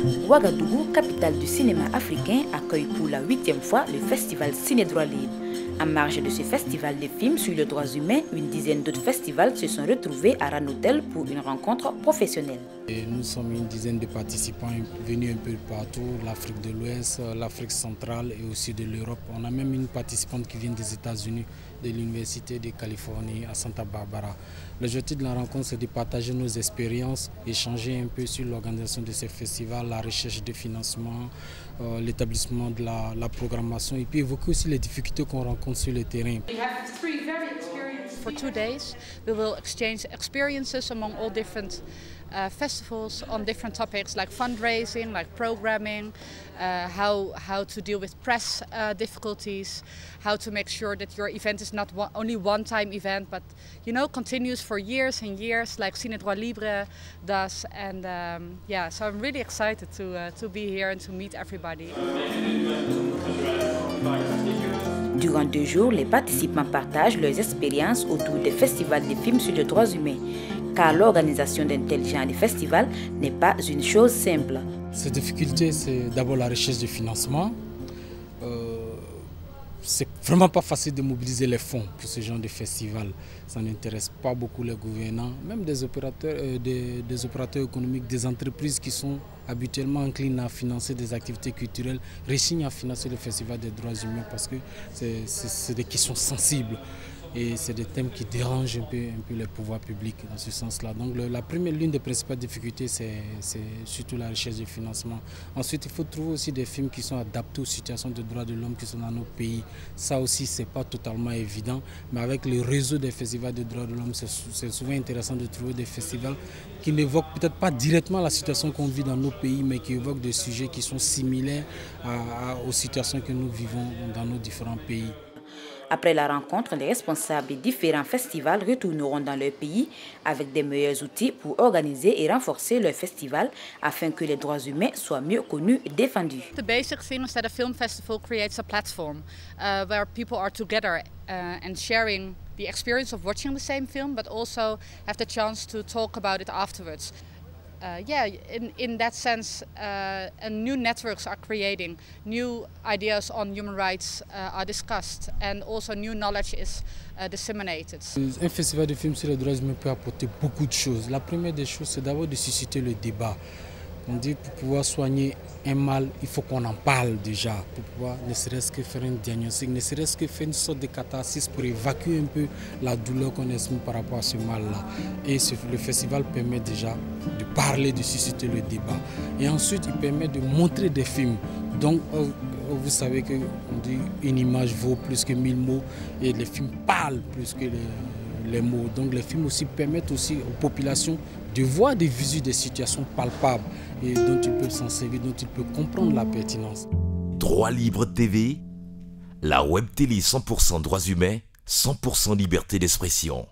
Ouagadougou, capitale du cinéma africain, accueille pour la 8e fois le festival Ciné Droit Libre. En marge de ce festival de films sur les droits humains, une dizaine d'autres festivals se sont retrouvés à Ranotel pour une rencontre professionnelle. Et nous sommes une dizaine de participants venus un peu partout, l'Afrique de l'Ouest, l'Afrique centrale et aussi de l'Europe. On a même une participante qui vient des États-Unis, de l'Université de Californie à Santa Barbara. L'objectif de la rencontre, c'est de partager nos expériences, échanger un peu sur l'organisation de ces festivals, la recherche de financement, l'établissement de la programmation et puis évoquer aussi les difficultés qu'on rencontre sur le terrain. For 2 days, we will exchange experiences among all different festivals on different topics like fundraising, like programming, how to deal with press difficulties, how to make sure that your event is not only one-time event, but continues for years and years, like Ciné Droit Libre does. And yeah, so I'm really excited to be here and to meet everybody. Durant 2 jours, les participants partagent leurs expériences autour des festivals de films sur les droits humains, car l'organisation d'un tel genre de festival n'est pas une chose simple. Ces difficultés, c'est d'abord la recherche de financement. C'est vraiment pas facile de mobiliser les fonds pour ce genre de festival. Ça n'intéresse pas beaucoup les gouvernants, même des opérateurs économiques, des entreprises qui sont habituellement inclines à financer des activités culturelles, rechignent à financer le festival des droits humains parce que c'est des questions sensibles. Et c'est des thèmes qui dérangent un peu les pouvoirs publics dans ce sens-là. Donc l'une des principales difficultés, c'est surtout la recherche de financement. Ensuite, il faut trouver aussi des films qui sont adaptés aux situations de droits de l'homme qui sont dans nos pays. Ça aussi, ce n'est pas totalement évident. Mais avec le réseau des festivals de droits de l'homme, c'est souvent intéressant de trouver des festivals qui n'évoquent peut-être pas directement la situation qu'on vit dans nos pays, mais qui évoquent des sujets qui sont similaires aux situations que nous vivons dans nos différents pays. Après la rencontre, les responsables des différents festivals retourneront dans leur pays avec des meilleurs outils pour organiser et renforcer leur festival afin que les droits humains soient mieux connus et défendus. The basic thing is that a film festival creates a platform where people are together and sharing the experience of watching the same film, but also have the chance to talk about it afterwards. Yeah, in that sense, new networks are creating, new ideas on human rights are discussed, and also new knowledge is disseminated. Un festival de films sur les droits humains peut apporter beaucoup de choses. La première des choses, c'est d'abord de susciter le débat. On dit pour pouvoir soigner un mal, il faut qu'on en parle déjà, pour pouvoir ne serait-ce que faire un diagnostic, ne serait-ce que faire une sorte de catharsis pour évacuer un peu la douleur qu'on exprime par rapport à ce mal-là. Et le festival permet déjà de parler, de susciter le débat. Et ensuite, il permet de montrer des films. Donc, vous savez qu'on dit une image vaut plus que 1000 mots et les films parlent plus que les mots. Donc les films aussi permettent aussi aux populations de voir des visus des situations palpables et dont ils peuvent s'en servir, dont ils peuvent comprendre la pertinence. Droit Libre TV, la web télé 100% droits humains, 100% liberté d'expression.